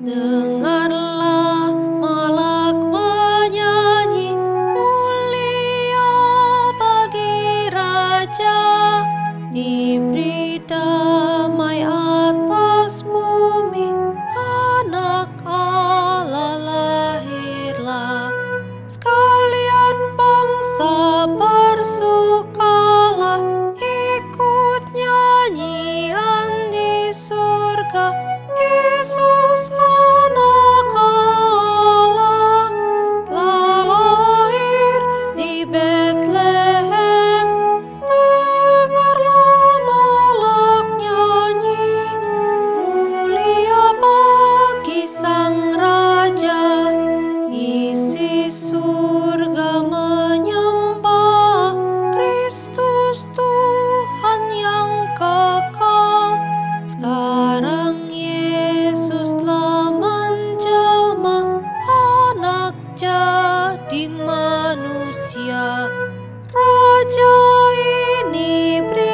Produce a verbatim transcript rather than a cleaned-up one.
Dengarlah malak menyanyi, mulia bagi Raja, diberi damai atas bumi, Anak Allah lahirlah. Sekalian bangsa bersukalah, ikut nyanyian di surga, Yesus Anak Allah telah lahir di Betlehem. Dengarlah malak nyanyi, mulia bagi Sang Raja, isi surga menyembah Kristus Tuhan yang kekal. Sekarang Yesus telah menjelma, Anak jadi manusia. Raja ini beri